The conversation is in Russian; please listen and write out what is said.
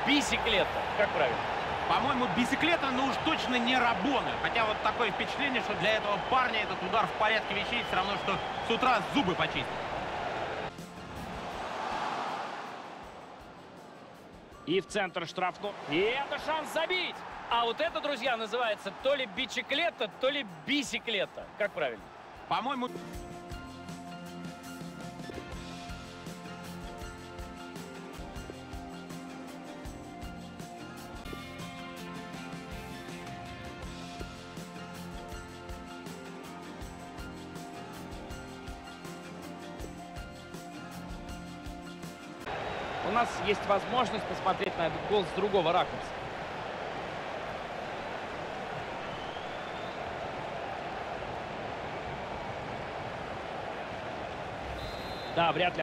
бисиклета? Как правильно? По-моему, бисиклета, но уж точно не Рабона. Хотя вот такое впечатление, что для этого парня этот удар в порядке вещей все равно, что с утра зубы почистить. И в центр штрафной. И это шанс забить. А вот это, друзья, называется то ли бичиклета, то ли бисиклета. Как правильно? По-моему... У нас есть возможность посмотреть на этот гол с другого ракурса. Да, вряд ли.